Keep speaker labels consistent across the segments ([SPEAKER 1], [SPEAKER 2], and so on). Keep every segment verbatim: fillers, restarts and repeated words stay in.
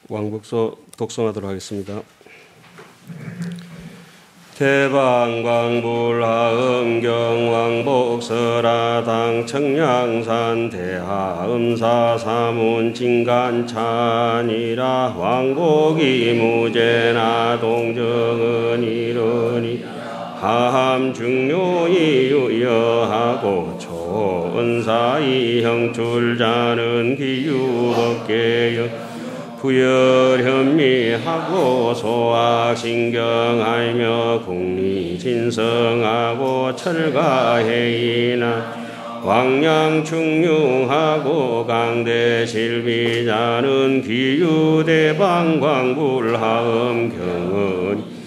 [SPEAKER 1] 왕복서 독송하도록 하겠습니다. 대방광불하음경 왕복서라당 청량산 대하음사 사문 진간찬이라 왕복이 무제나 동정은 이르니 하함 중요이 유여하고 초은사이 형출자는 기유법계여 부열 현미하고 소악신경 알며 국리진성하고 철가해이나 왕량충융하고 강대실비자는 기유대방광불하음경은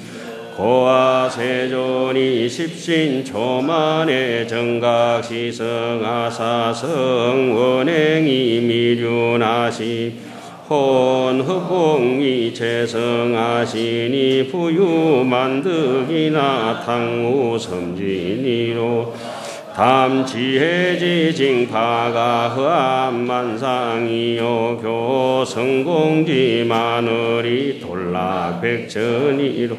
[SPEAKER 1] 고아세존이 십신초만의 정각시성하사성 원행이 미륜하시 혼흑공이 재성하시니 부유만득이나 탕무섬진이로 담지혜지징파가 허암만상이요 교성공지마늘이 돌락백천이로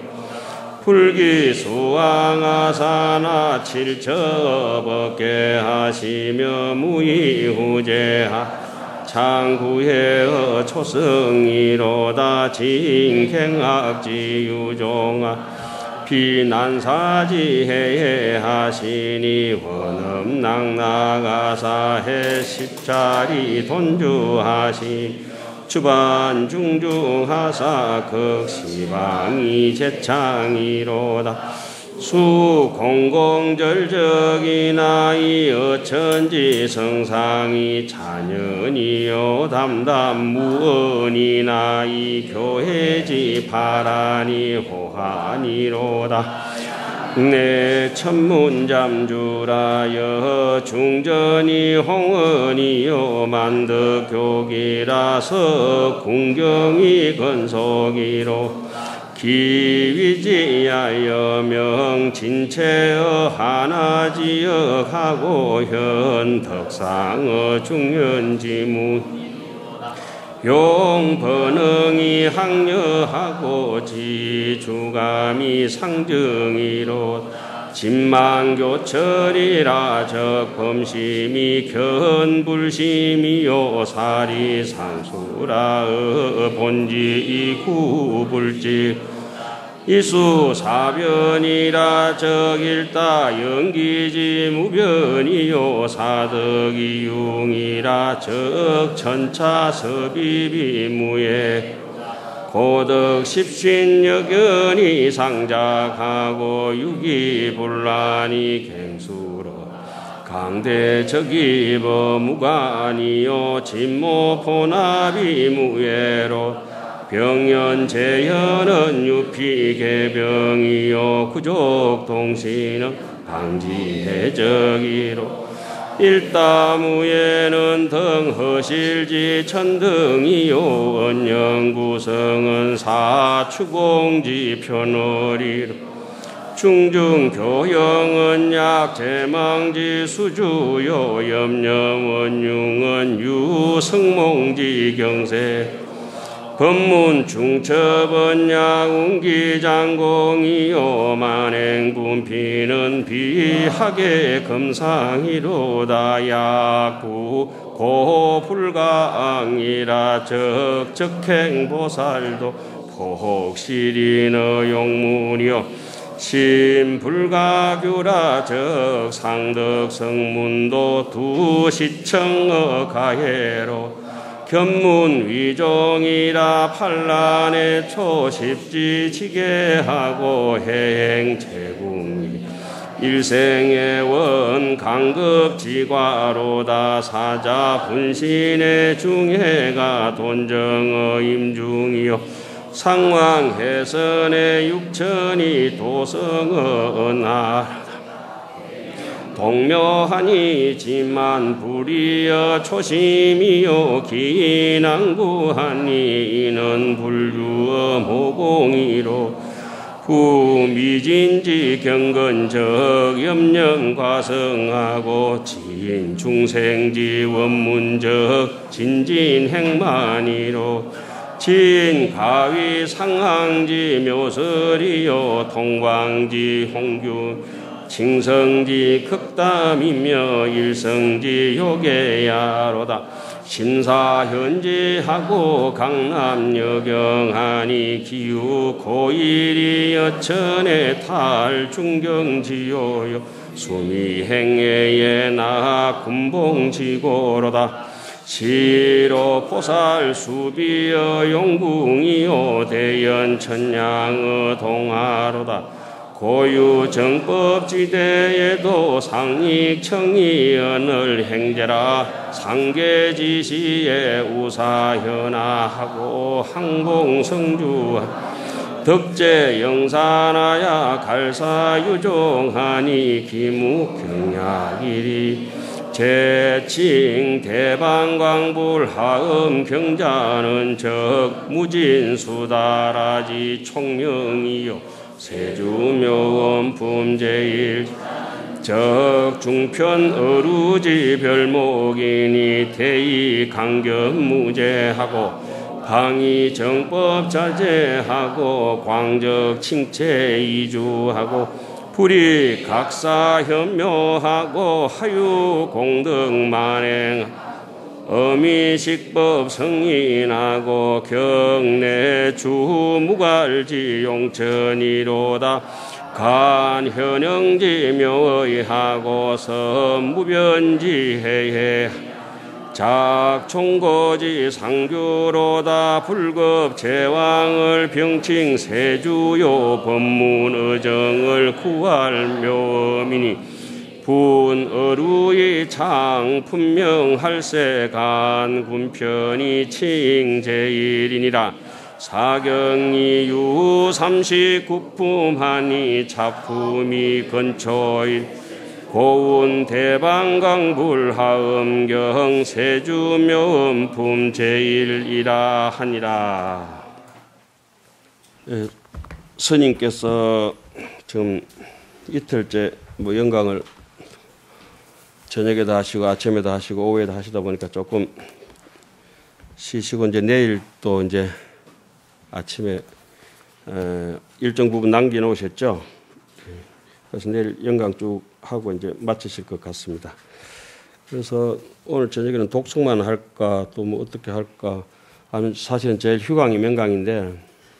[SPEAKER 1] 불기수왕아사나 칠처법계 하시며 무이후제하 창구해어 초성이로다 진행악지유종아 비난사지해해 하시니 원음낭나가사해 십자리 돈주하시 주반중중하사 극시방이 제창이로다 수공공절적이나 이 어천지 성상이 자연이요 담담무언이나 이 교회지 바라니 호하니로다 내 천문잠주라여 중전이 홍언이요 만득교기라서 궁경이 건속이로 기위지하여 명진체어 하나지역하고 현덕상어 중연지무 용번응이 항여하고 지주감이 상정이로 진망교철이라 적범심이 견불심이요 사리산수라 본지 구불지 이수사변이라 적일다 영기지 무변이요 사덕이융이라 적천차서비비무예 고덕 십신여견이 상작하고 유기불란이 갱수로 강대적이버 무관이요 진모포납이 무예로 병연재현은 유피개병이요 구족동신은 방지해적이로 일다무예는 등허실지 천등이요 언영구성은 사추공지 편어리로 중중교영은 약제망지 수주요 염려원융은 유승몽지 경세 법문 중첩은 야운기장공이요 만행군피는 비하게 금상이로다 약구 고불가앙이라 적적행보살도 폭실이너 용문이요 신불가규라 적상덕성문도 두시청어 가해로 견문위종이라 판란의 초십지지계하고 해행제궁이 일생의 원 강급지과로다 사자 분신의 중해가 돈정어 임중이요 상왕해선의 육천이 도성어 은하 동묘하니지만 불이여 초심이요 기난구하니 이는 불주어 모공이로 후미진지 경건적 염령과성하고 진중생지 원문적 진진행만이로 진가위 상항지 묘설이요 동광지 홍규 칭성지 극담이며 일성지 요계야로다. 신사현지하고 강남 여경하니 기후 고일이 여천의 탈중경지요요 수미행해에 나 군봉지고로다. 시로 보살 수비여 용궁이요 대연천양의 동화로다. 고유 정법지대에도 상익청이 언을 행제라. 상계지시에 우사현하하고 항봉성주 덕제 영산하야 갈사유종하니 기무경약일이 제칭 대방광불하음 경자는 적무진수다라지 총명이요 세주묘원 품제일 적중편 어루지 별목이니 대의 강경무제하고 방위 정법 자제하고 광적 칭체 이주하고 불이 각사 현묘하고 하유 공덕 만행 어미식법 성인하고 경내 주무갈지 용천이로다. 간현영지 묘의하고 선무변지 해해 작총거지 상규로다. 불급 제왕을 병칭 세주요 법문의정을 구할 묘미니 분어루의 창 분명할세 간군편이 칭제일이니라. 사경이 유삼십구품하니 작품이 근초일 고운 대방강불하음경 세주묘음품 제일이라 하니라. 예, 스님께서 지금 이틀째 뭐 영광을 저녁에도 하시고 아침에도 하시고 오후에도 하시다 보니까 조금 쉬시고 이제 내일 또 이제 아침에 어, 일정 부분 남겨놓으셨죠. 그래서 내일 영광 쭉 하고 이제 마치실 것 같습니다. 그래서 오늘 저녁에는 독송만 할까 또 뭐 어떻게 할까 하면 사실은 제일 휴강이 명강인데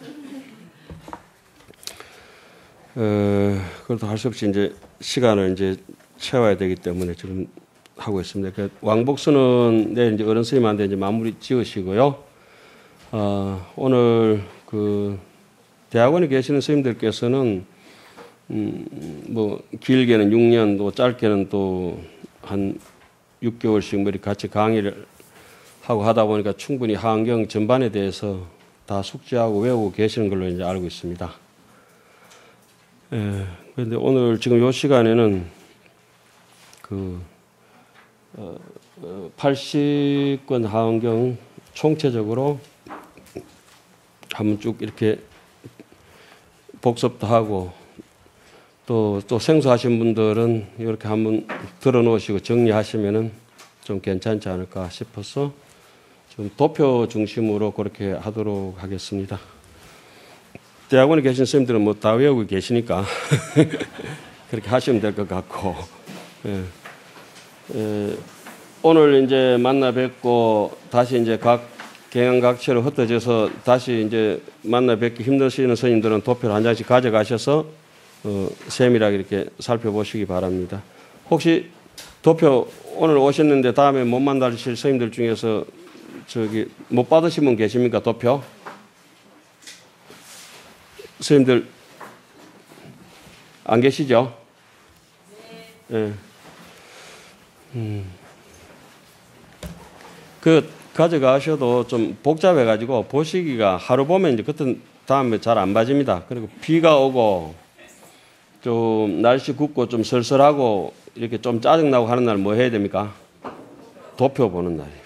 [SPEAKER 1] 어, 그래도 할 수 없이 이제 시간을 이제 채워야 되기 때문에 지금 하고 있습니다. 그 왕복수는 내일 이제 어른 스님한테 이제 마무리 지으시고요. 어, 오늘 그 대학원에 계시는 스님들께서는 음, 뭐 길게는 육 년, 또 짧게는 또 한 육 개월씩 뭐 이렇게 같이 강의를 하고 하다 보니까 충분히 하안경 전반에 대해서 다 숙지하고 외우고 계시는 걸로 이제 알고 있습니다. 예, 그런데 오늘 지금 이 시간에는 그 어, 어, 팔십 권 하안경 총체적으로 한번 쭉 이렇게 복습도 하고 또, 또 생소하신 분들은 이렇게 한번 들어놓으시고 정리하시면은 좀 괜찮지 않을까 싶어서 좀 도표 중심으로 그렇게 하도록 하겠습니다. 대학원에 계신 선생님들은 뭐 다 외우고 계시니까 그렇게 하시면 될 것 같고, 예. 예, 오늘 이제 만나 뵙고 다시 이제 각 경양각처로 흩어져서 다시 이제 만나 뵙기 힘드시는 스님들은 도표를 한 장씩 가져가셔서 어, 세밀하게 이렇게 살펴보시기 바랍니다. 혹시 도표 오늘 오셨는데 다음에 못 만나실 스님들 중에서 저기 못 받으신 분 계십니까? 도표? 스님들 안 계시죠? 네. 예. 음. 그 가져가셔도 좀 복잡해가지고 보시기가 하루 보면 이제 그때 다음에 잘 안 봐집니다. 그리고 비가 오고 좀 날씨 굽고 좀 설설하고 이렇게 좀 짜증나고 하는 날 뭐 해야 됩니까? 도표 보는 날이에요.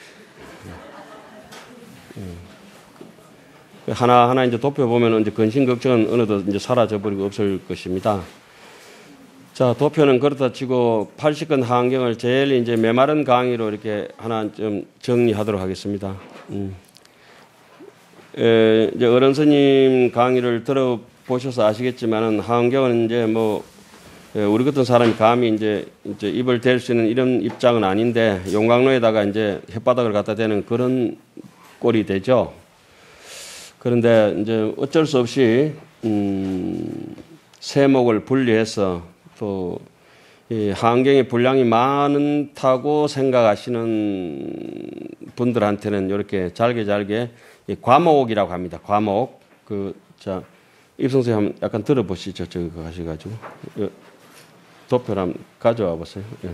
[SPEAKER 1] 하나하나 이제 도표 보면 이제 근심 걱정은 어느덧 이제 사라져버리고 없을 것입니다. 자, 도표는 그렇다 치고 팔십 권 하안경을 제일 이제 메마른 강의로 이렇게 하나 좀 정리하도록 하겠습니다. 음. 에, 이제 어른 스님 강의를 들어보셔서 아시겠지만은 하은경은 이제 뭐 우리 같은 사람이 감히 이제, 이제 입을 댈 수 있는 이런 입장은 아닌데 용광로에다가 이제 혓바닥을 갖다 대는 그런 꼴이 되죠. 그런데 이제 어쩔 수 없이 음, 세목을 분리해서 또 이 하은경의 분량이 많다고 생각하시는 분들한테는 이렇게 잘게 잘게 이 과목이라고 합니다. 과목. 그, 자, 입성선생 한번 약간 들어보시죠. 저기 가셔가지고. 도표를 한번 가져와 보세요. 예.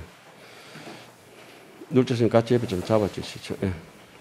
[SPEAKER 1] 눌자 선생님 같이 옆에 좀 잡아주시죠. 예.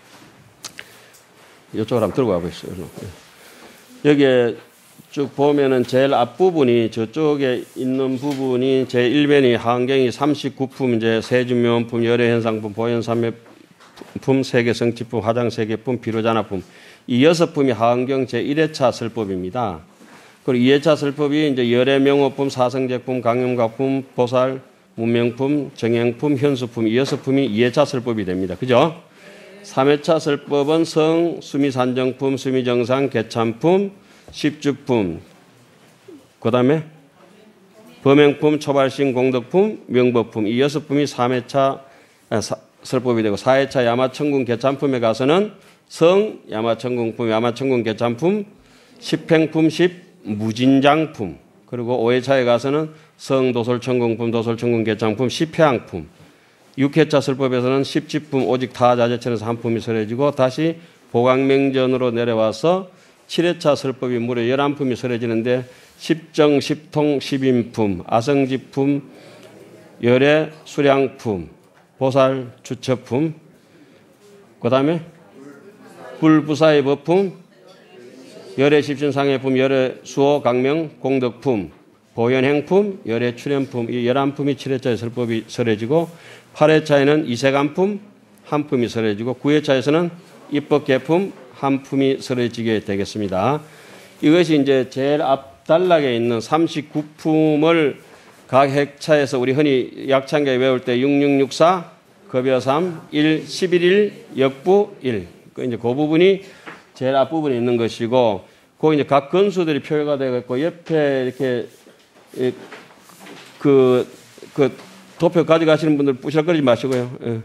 [SPEAKER 1] 이쪽으로 한번 들고 와보시죠. 예. 여기에 쭉 보면은 제일 앞부분이 저쪽에 있는 부분이 제일 변이 하은경이 삼십구 품, 이제 세준묘원품, 열애현상품, 보현삼매품, 세계성취품, 화장세계품, 비로자나품. 이 여섯 품이 하은경 제일 회차 설법입니다. 그리고 이 회차 설법이 이제 열애명호품, 사성제품, 강염각품, 보살, 문명품, 정행품, 현수품, 이 여섯 품이 이 회차 설법이 됩니다. 그죠? 삼 회차 설법은 성, 수미산정품, 수미정상, 개참품, 십주품, 그 다음에 범행품, 초발신, 공덕품, 명법품, 이 여섯 품이 삼 회차 아, 사, 설법이 되고 사 회차 야마천궁 개참품에 가서는 성, 야마천궁품, 야마천궁 개참품, 십행품, 십, 무진장품, 그리고 오 회차에 가서는 성, 도솔천궁품, 도솔천궁 개참품, 십회항품, 육 회차 설법에서는 십지품, 오직 타자재천에서 한 품이 설해지고 다시 보강명전으로 내려와서 칠 회차 설법이 무려 열한 품이 설해지는데 십정, 십통, 십인품, 아성지품, 열애, 수량품, 보살, 주처품, 그 다음에 불부사의 법품, 열애 십신상해품, 열애 수호, 강명, 공덕품, 보현행품, 열애 출현품, 이 열한 품이 칠 회차에 설법이 설해지고 팔 회차에는 이세간품, 한 품이 설해지고 구 회차에서는 입법개품, 한 품이 설해지게 되겠습니다. 이것이 이제 제일 앞 단락에 있는 삼십구 품을 각 회차에서 우리 흔히 약창계 외울 때 육육육사, 급여 삼, 일, 십일일, 역부 일. 그 이제 그 부분이 제일 앞부분에 있는 것이고, 그 이제 각 건수들이 표가 되어 있고, 옆에 이렇게 그, 그 도표 가져가시는 분들 부실거리지 마시고요. 예.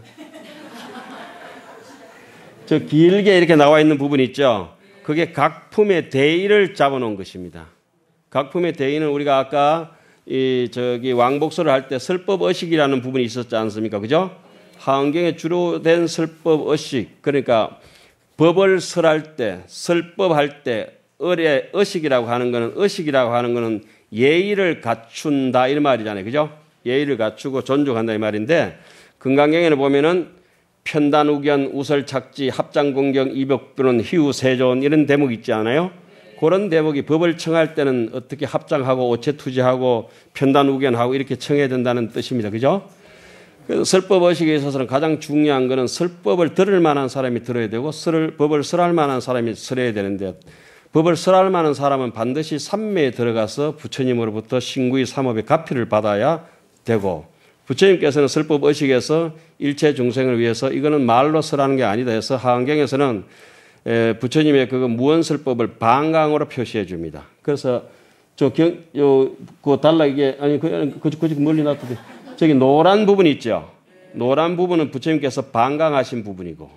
[SPEAKER 1] 저 길게 이렇게 나와 있는 부분이 있죠. 그게 각 품의 대의를 잡아놓은 것입니다. 각 품의 대의는 우리가 아까 이 저기 왕복서를 할 때 설법의식이라는 부분이 있었지 않습니까? 그죠? 하은경에 주로 된 설법의식, 그러니까 법을 설할 때, 설법할 때 의례 의식이라고 하는 거는 의식이라고 하는 거는 예의를 갖춘다 이 말이잖아요. 그죠? 예의를 갖추고 존중한다 이 말인데 금강경에는 보면은 편단우견, 우설착지, 합장공경, 이벽변론, 희우세존 이런 대목이 있지 않아요? 그런 대목이 법을 청할 때는 어떻게 합장하고 오체투지하고 편단우견하고 이렇게 청해야 된다는 뜻입니다. 그죠? 그래서 설법의식에 있어서는 가장 중요한 것은 설법을 들을 만한 사람이 들어야 되고 설을, 법을 설할 만한 사람이 설해야 되는데 법을 설할 만한 사람은 반드시 삼매에 들어가서 부처님으로부터 신구의 삼업의 가피를 받아야 되고 부처님께서는 설법의식에서 일체 중생을 위해서 이거는 말로 설하는 게 아니다 해서 하은경에서는 부처님의 그 무언설법을 반강으로 표시해 줍니다. 그래서 저 경, 요, 그 달라 이게, 아니, 그, 그, 그, 멀리 놔두세요. 저기 노란 부분이 있죠. 노란 부분은 부처님께서 반강하신 부분이고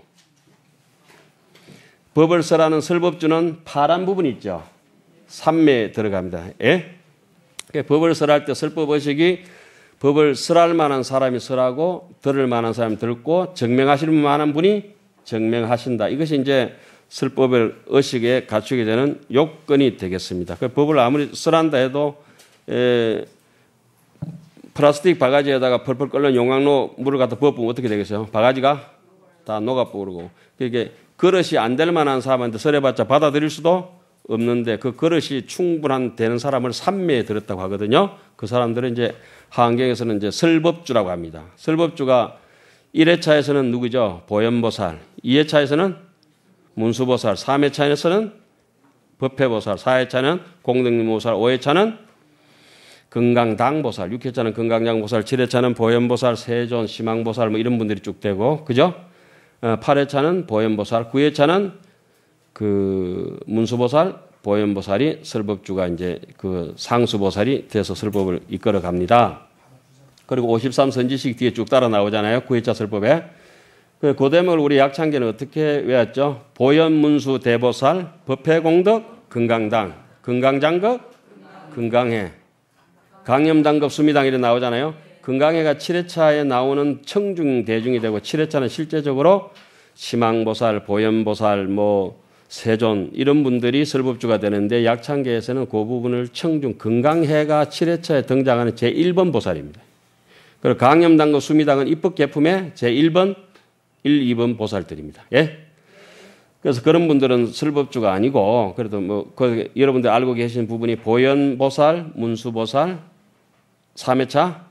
[SPEAKER 1] 법을 설하는 설법주는 파란 부분이 있죠. 삼매에 들어갑니다. 예? 법을 설할 때 설법의식이 법을 설할 만한 사람이 설하고 들을 만한 사람이 듣고 증명하실 만한 분이 증명하신다. 이것이 이제 설법의 의식에 갖추게 되는 요건이 되겠습니다. 그 법을 아무리 설한다 해도 에, 플라스틱 바가지에다가 펄펄 끓는 용광로 물을 갖다 부어보면 어떻게 되겠어요? 바가지가 다 녹아버리고 그게 그릇이 안 될 만한 사람한테 설해봤자 받아들일 수도 없는데 그 그릇이 충분한 되는 사람을 삼매에 들었다고 하거든요. 그 사람들은 이제 하은경에서는 이제 설법주라고 합니다. 설법주가 일 회차에서는 누구죠? 보현보살. 이 회차에서는 문수보살. 삼 회차에서는 법회보살. 사 회차는 공덕림보살. 오 회차는 금강당보살. 육 회차는 금강장보살. 칠 회차는 보현보살, 세존, 심왕보살 뭐 이런 분들이 쭉 되고 그죠? 팔 회차는 보현보살. 구 회차는 그 문수보살, 보현보살이 설법주가 이제 그 상수보살이 돼서 설법을 이끌어 갑니다. 그리고 오십삼 선지식 뒤에 쭉 따라 나오잖아요. 구회차 설법에. 그 대목을 우리 약창계는 어떻게 외웠죠? 보현문수 대보살, 법회공덕, 금강당, 금강장급, 금강해, 강염당급, 수미당 이렇게 나오잖아요. 금강해가 칠 회차에 나오는 청중 대중이 되고 칠 회차는 실제적으로 심왕보살, 보현보살, 뭐 세존 이런 분들이 설법주가 되는데 약창계에서는 그 부분을 청중 금강해가 칠 회차에 등장하는 제일 번 보살입니다. 그리고 강염당급, 수미당은 입법계품의 제일 번, 일, 이 번 보살들입니다. 예? 그래서 그런 분들은 설법주가 아니고 그래도 뭐 그 여러분들 알고 계신 부분이 보현보살, 문수보살, 삼 회차,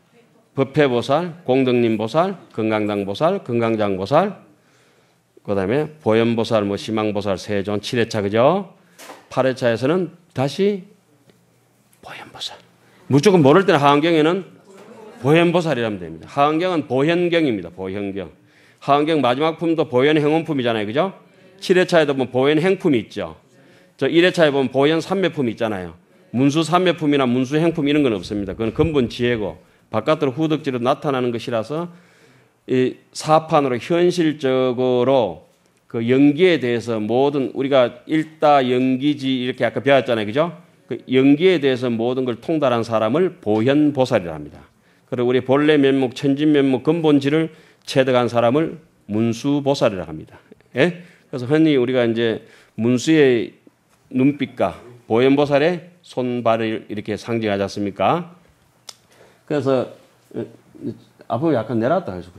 [SPEAKER 1] 법회보살, 공덕림보살, 금강당보살, 금강장보살, 그 다음에 보현보살, 뭐 심왕보살, 세존, 칠 회차 그죠? 팔 회차에서는 다시 보현보살. 무조건 모를 때는 하안경에는 보현보살이라면 됩니다. 하안경은 보현경입니다. 보현경. 하안경 마지막 품도 보현행원품이잖아요. 그죠? 칠 회차에도 보면 보현행품이 있죠. 저 일 회차에 보면 보현삼매품이 있잖아요. 문수삼매품이나 문수행품 이런 건 없습니다. 그건 근본 지혜고 바깥으로 후덕지로 나타나는 것이라서 이 사판으로 현실적으로 그 연기에 대해서 모든 우리가 일다 연기지 이렇게 아까 배웠잖아요. 그죠? 그 연기에 대해서 모든 걸 통달한 사람을 보현보살이라 합니다. 그리고 우리 본래 면목, 천진면목, 근본지를 체득한 사람을 문수보살이라고 합니다. 예? 그래서 흔히 우리가 이제 문수의 눈빛과 보현보살의 손발을 이렇게 상징하지 않습니까? 그래서 앞으로 약간 내려왔다 해주고요.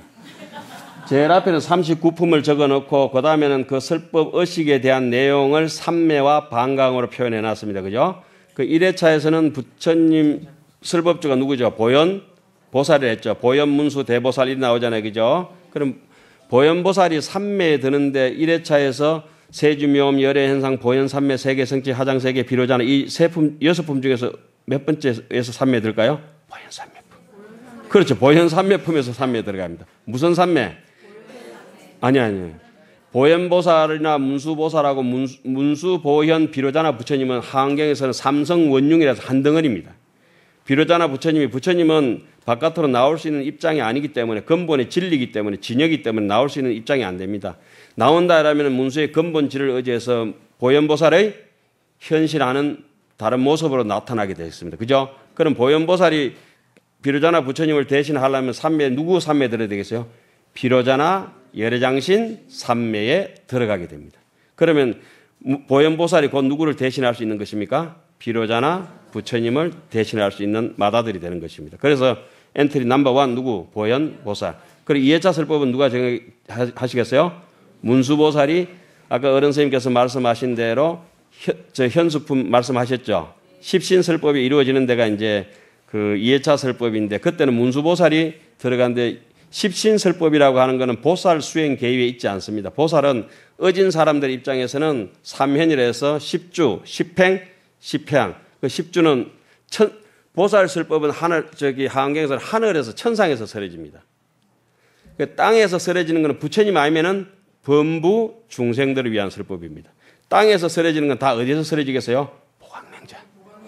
[SPEAKER 1] 제일 앞에는 삼십구 품을 적어놓고 그 다음에는 그 설법 의식에 대한 내용을 삼매와 반강으로 표현해 놨습니다. 그죠? 그 일 회차에서는 부처님 설법주가 누구죠? 보현 보살이 했죠. 보현, 문수, 대보살 이 나오잖아요. 그죠? 그럼 보현보살이 삼매에 드는데 일 회차에서 세주묘음, 열애현상, 보현, 삼매, 세계, 성지, 하장, 세계, 비로자나 이 세 품, 여섯 품 중에서 몇 번째에서 삼매 들까요? 보현 삼매품. 그렇죠. 보현 삼매품에서 삼매 들어갑니다. 무슨 삼매? 아니, 아니. 보현보살이나 문수보살하고 문수, 문수, 보현, 비로자나 부처님은 하안경에서는 삼성 원융이라서 한 덩어리입니다. 비로자나 부처님이 부처님은 바깥으로 나올 수 있는 입장이 아니기 때문에 근본의 진리이기 때문에 진역이기 때문에 나올 수 있는 입장이 안 됩니다. 나온다라면 문수의 근본 질을 의지해서 보현보살의 현실하는 다른 모습으로 나타나게 되어 있습니다. 그죠? 그럼 보현보살이 비로자나 부처님을 대신하려면 삼매 누구 삼매에 들어야 되겠어요? 비로자나 열애장신 삼매에 들어가게 됩니다. 그러면 보현보살이 곧 누구를 대신할 수 있는 것입니까? 비로자나 부처님을 대신할 수 있는 마다들이 되는 것입니다. 그래서 엔트리 넘버원 누구? 보현보살. 그리고 이 회차 설법은 누가 정하시겠어요? 문수보살이 아까 어른 선생님께서 말씀하신 대로 현, 저 현수품 말씀하셨죠. 십신설법이 이루어지는 데가 이제 그 이 회차 설법인데 그때는 문수보살이 들어간데 십신설법이라고 하는 것은 보살 수행 계획에 있지 않습니다. 보살은 어진 사람들 입장에서는 삼현이라서 십주, 십행, 십향. 그 십주는 천, 보살설법은 하늘, 저기 하안경에서는 하늘에서 천상에서 설해집니다. 그 땅에서 설해지는 것은 부처님 아니면은 범부 중생들을 위한 설법입니다. 땅에서 설해지는 건 다 어디에서 설해지겠어요? 보각명전.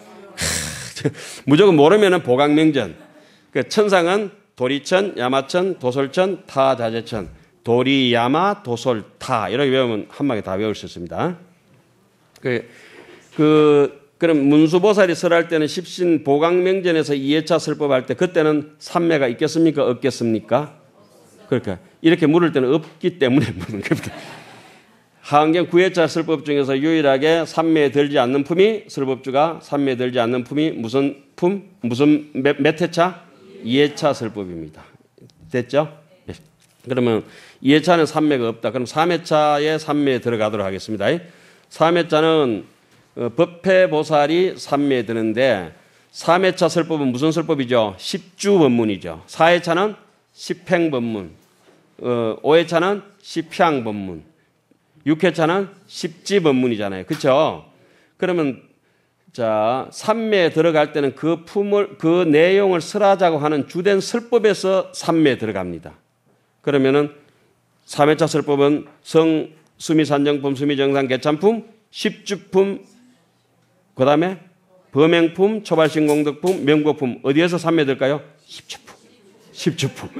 [SPEAKER 1] 무조건 모르면은 보각명전. 그 천상은 도리천, 야마천, 도솔천, 타자재천. 도리, 야마, 도솔, 타. 이렇게 외우면 한 방에 다 외울 수 있습니다. 그, 그, 그럼 문수보살이 설할 때는 십신 보각명전에서 이 회차 설법할 때 그때는 삼매가 있겠습니까? 없겠습니까? 그러니까 이렇게 물을 때는 없기 때문에 묻는 겁니다. 하안경 구 회차 설법 중에서 유일하게 삼매에 들지 않는 품이 설법주가 삼매에 들지 않는 품이 무슨 품? 무슨 몇, 몇 회차? 이 회차 설법입니다. 됐죠? 네. 그러면 이 회차는 삼매가 없다. 그럼 삼 회차에 삼매에 들어가도록 하겠습니다. 삼 회차는 법회보살이 삼매에 드는데 삼 회차 설법은 무슨 설법이죠? 십주 법문이죠. 사 회차는 십행 법문, 어, 오 회차는 십향 법문, 육 회차는 십지 법문이잖아요. 그렇죠? 그러면 자 삼매에 들어갈 때는 그 품을 그 내용을 설하자고 하는 주된 설법에서 삼매에 들어갑니다. 그러면은 삼 회차 설법은 성 수미산정품, 수미정산, 개찬품, 십주품, 그 다음에 범행품, 초발신공덕품, 명복품. 어디에서 삼매될까요? 십주품. 십주품.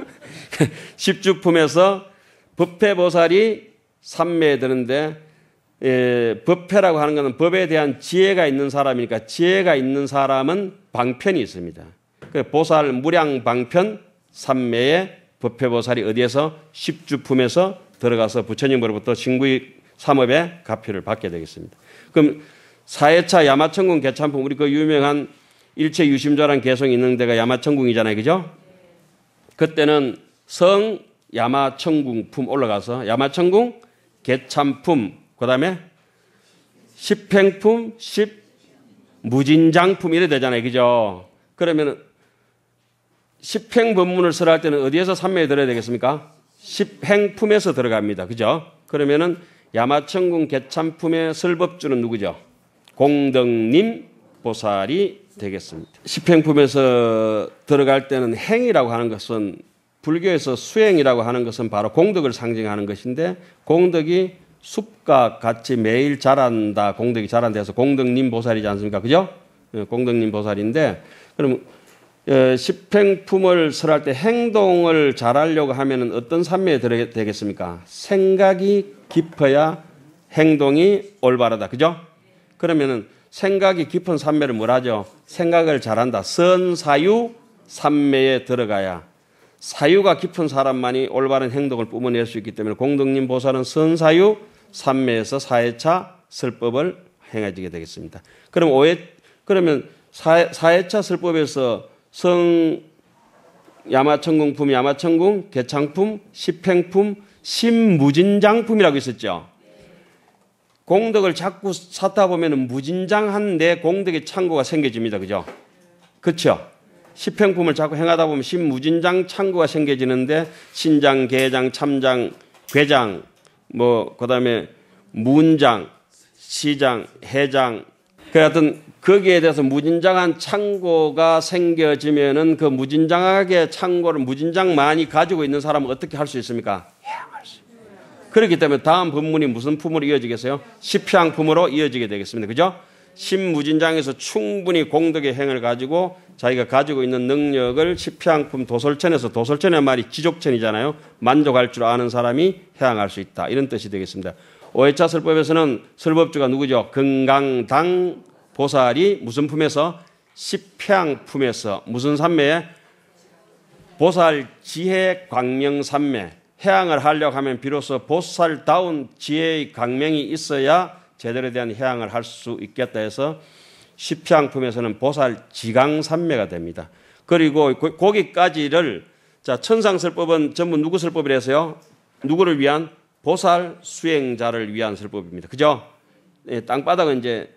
[SPEAKER 1] 십주품에서 법회보살이 삼매되는데, 예, 법회라고 하는 것은 법에 대한 지혜가 있는 사람이니까 지혜가 있는 사람은 방편이 있습니다. 그 보살 무량 방편 삼매에 법회보살이 어디에서 십주품에서 들어가서 부처님으로부터 신구의 삼업의 가표를 받게 되겠습니다. 그럼 사회차 야마천궁 개찬품, 우리 그 유명한 일체 유심조란 개성이 있는 데가 야마천궁이잖아요. 그죠? 그때는 성 야마천궁품 올라가서 야마천궁 개찬품, 그 다음에 십행품, 십무진장품 이래 되잖아요. 그죠? 그러면 십행법문을 설할 때는 어디에서 삼매에 들어야 되겠습니까? 십행품에서 들어갑니다. 그죠? 그러면은 야마천궁 개찬품의 설법주는 누구죠? 공덕님 보살이 되겠습니다. 십행품에서 들어갈 때는 행이라고 하는 것은 불교에서 수행이라고 하는 것은 바로 공덕을 상징하는 것인데 공덕이 숲과 같이 매일 자란다. 공덕이 자란다 해서 공덕님 보살이지 않습니까? 그죠? 공덕님 보살인데 그럼 십행품을 설할 때 행동을 잘하려고 하면 어떤 삼매에 들어야 되겠습니까? 생각이 깊어야 행동이 올바르다. 그죠? 그러면은 생각이 깊은 삼매를 뭐라 하죠? 생각을 잘한다. 선사유 삼매에 들어가야 사유가 깊은 사람만이 올바른 행동을 뿜어낼 수 있기 때문에 공덕님 보살은 선사유 삼매에서 사회차 설법을 행해지게 되겠습니다. 그럼 오해, 그러면 사, 사회차 설법에서 성 야마천궁품, 야마천궁, 개창품, 십행품, 십무진장품이라고 있었죠. 공덕을 자꾸 쌓다 보면 무진장한 내 공덕의 창고가 생겨집니다. 그죠? 그렇죠? 십행품을 자꾸 행하다 보면 십무진장 창고가 생겨지는데 신장, 계장, 참장, 괴장, 뭐 그다음에 문장, 시장, 해장, 그 하여튼 거기에 대해서 무진장한 창고가 생겨지면은 그 무진장하게 창고를 무진장 많이 가지고 있는 사람은 어떻게 할 수 있습니까? 해양할 수 있습니다. 그렇기 때문에 다음 법문이 무슨 품으로 이어지겠어요? 십향품으로 이어지게 되겠습니다. 그죠? 십무진장에서 충분히 공덕의 행을 가지고 자기가 가지고 있는 능력을 십향품 도솔천에서, 도솔천의 말이 지족천이잖아요. 만족할 줄 아는 사람이 해양할 수 있다. 이런 뜻이 되겠습니다. 오해차 설법에서는 설법주가 누구죠? 금강당 보살이 무슨 품에서? 십향품에서 무슨 삼매에? 보살 지혜 광명 삼매. 해양을 하려고 하면 비로소 보살다운 지혜의 광명이 있어야 제대로 대한 해양을 할 수 있겠다 해서 십향품에서는 보살 지강 삼매가 됩니다. 그리고 거기까지를, 자, 천상설법은 전부 누구 설법이라서요? 누구를 위한? 보살 수행자를 위한 설법입니다. 그죠? 예, 땅바닥은 이제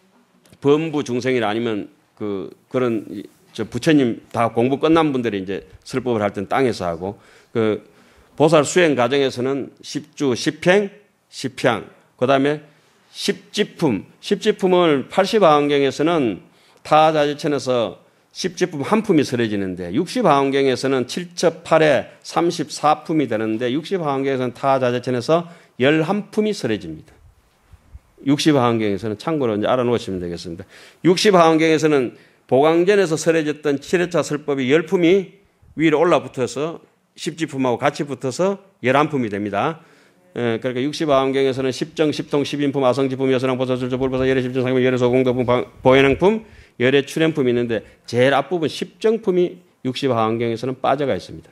[SPEAKER 1] 범부 중생이나 아니면 그, 그런, 저 부처님 다 공부 끝난 분들이 이제 설법을 할 땐 땅에서 하고, 그, 보살 수행 과정에서는 십주, 십행, 십향, 그 다음에 십지품, 십지품을 팔십하원경에서는 타자지천에서 십지품 한 품이 설해지는데 육십하원경에서는 칠첩 팔에 삼십사 품이 되는데 육십하원경에서는 타자지천에서 십일 품이 설해집니다. 육십하원경에서는 참고로 이제 알아놓으시면 되겠습니다. 육십하원경에서는 보강전에서 설해졌던 칠회차 설법이 십 품이 위로 올라붙어서 십지품하고 같이 붙어서 십일 품이 됩니다. 예, 그러니까 육십하원경에서는 십정, 십통, 십인품, 아성지품, 여선왕, 보살술조, 불보살, 열의 십정, 상품, 열의 소공덕품, 보현행품, 열의 출행품이 있는데 제일 앞부분 십정품이 육십하원경에서는 빠져가 있습니다.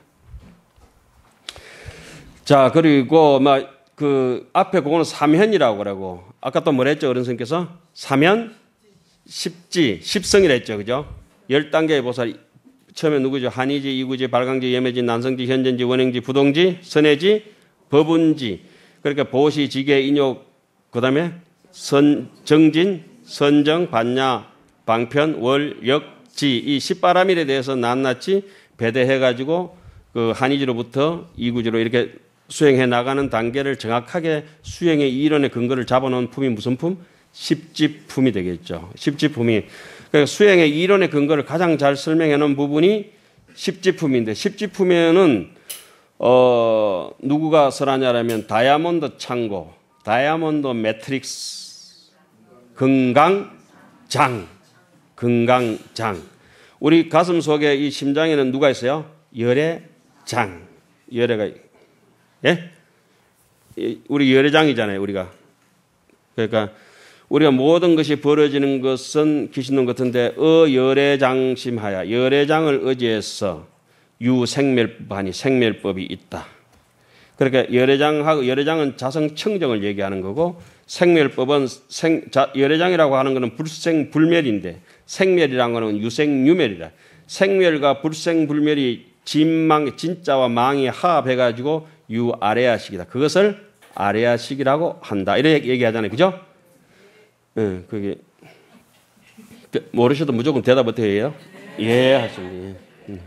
[SPEAKER 1] 자, 그리고 막 그 앞에 그거는 삼현이라고 그러고 아까 또 뭐라 했죠? 어른선께서 삼현, 십지, 십성이라 했죠. 그죠? 열 단계의 보살. 처음에 누구죠? 한의지, 이구지, 발광지, 예매지, 난성지, 현전지, 원행지, 부동지, 선해지, 법운지. 그러니까 보시, 지계, 인욕, 그 다음에 선, 정진, 선정, 반야, 방편, 월, 역, 지. 이 십바람일에 대해서 낱낱이 배대해가지고 그 한의지로부터 이구지로 이렇게 수행해 나가는 단계를 정확하게 수행의 이론의 근거를 잡아놓은 품이 무슨 품? 십지품이 되겠죠. 십지품이. 그러니까 수행의 이론의 근거를 가장 잘 설명해 놓은 부분이 십지품인데, 십지품에는 어, 누구가 설하냐라면 다이아몬드 창고, 다이아몬드 매트릭스 금강장. 금강장. 우리 가슴 속에 이 심장에는 누가 있어요? 열애장. 열애가, 예? 우리 열애장이잖아요, 우리가. 그러니까 우리가 모든 것이 벌어지는 것은 귀신론 같은데 어 열애장심하야. 열애장을 의지해서 유생멸법하니 생멸법이 있다. 그러니까 열애장하고 열애장은 자성청정을 얘기하는 거고 생멸법은 생, 자, 열애장이라고 하는 것은 불생불멸인데 생멸이라는 것은 유생유멸이다. 생멸과 불생불멸이 진망, 진짜와 망이 합해가지고 유아레아식이다. 그것을 아레아식이라고 한다. 이렇게 얘기하잖아요. 그죠? 예, 그게. 모르셔도 무조건 대답 어떻게 해요? 예, 하십니다. 예.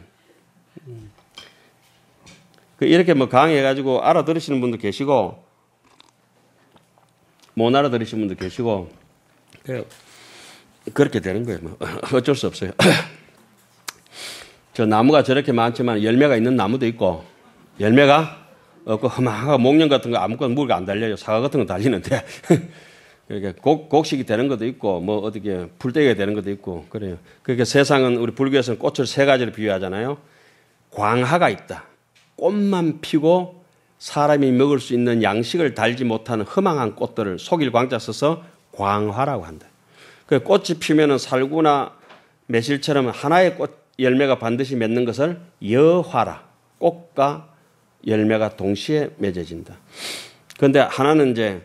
[SPEAKER 1] 이렇게 뭐 강의해가지고 알아들으시는 분도 계시고, 못 알아들으시는 분도 계시고, 그렇게 되는 거예요. 뭐. 어쩔 수 없어요. 저 나무가 저렇게 많지만 열매가 있는 나무도 있고, 열매가 없고, 흠하고 목련 같은 거 아무것도 물가 안 달려요. 사과 같은 거 달리는데. 그러니까 곡, 곡식이 되는 것도 있고, 뭐 어떻게 풀떼기가 되는 것도 있고, 그래요. 그러니까 세상은 우리 불교에서는 꽃을 세 가지로 비유하잖아요. 광화가 있다. 꽃만 피고 사람이 먹을 수 있는 양식을 달지 못하는 허망한 꽃들을 속일 광자 써서 광화라고 한다. 그 꽃이 피면은 살구나 매실처럼 하나의 꽃 열매가 반드시 맺는 것을 여화라. 꽃과 열매가 동시에 맺어진다. 그런데 하나는 이제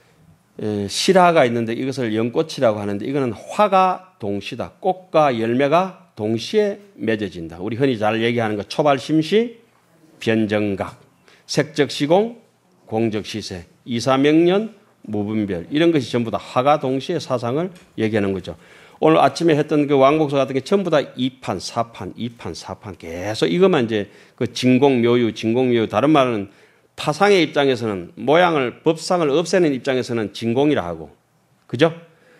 [SPEAKER 1] 실화가 있는데 이것을 연꽃이라고 하는데 이거는 화가 동시다. 꽃과 열매가 동시에 맺어진다. 우리 흔히 잘 얘기하는 거 초발심시, 변정각, 색적시공, 공적시세, 이사명년, 무분별 이런 것이 전부 다 화가 동시에 사상을 얘기하는 거죠. 오늘 아침에 했던 그 왕복서 같은 게 전부 다 이판, 사판, 이판, 사판 계속 이것만 이제 그 진공묘유, 진공묘유 다른 말은 파상의 입장에서는 모양을 법상을 없애는 입장에서는 진공이라 하고, 그죠?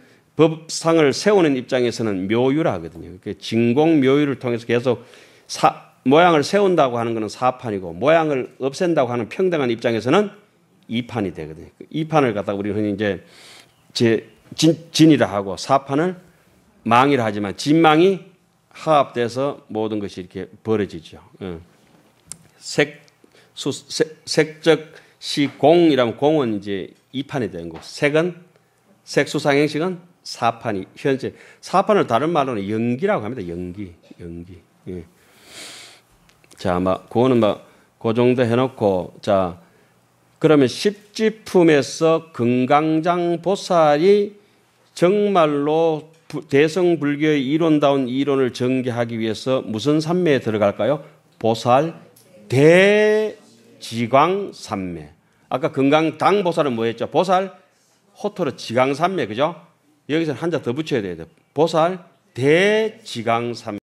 [SPEAKER 1] 법상을 세우는 입장에서는 묘유라 하거든요. 그 진공묘유를 통해서 계속 사, 모양을 세운다고 하는 것은 사판이고 모양을 없앤다고 하는 평등한 입장에서는 이판이 되거든요. 이판을 갖다가 우리는 흔히 이제 제 진, 진이라 하고 사판을 망이라 하지만 진망이 화합돼서 모든 것이 이렇게 벌어지죠. 색, 수, 색, 색적 시공이라면 공은 이제 이판이 되는 거고 색은 색수상행식은 사판이 현재 사판을 다른 말로는 연기라고 합니다. 연기, 연기. 예. 자, 막 그거는 막 그 정도 해놓고 자 그러면 십지품에서 금강장 보살이 정말로 대성불교의 이론다운 이론을 전개하기 위해서 무슨 산매에 들어갈까요? 보살 대지광산매. 아까 금강당 보살은 뭐였죠? 보살 호토로 지광산매, 그죠? 여기서 한자 더 붙여야 돼요. 보살 대지광산매.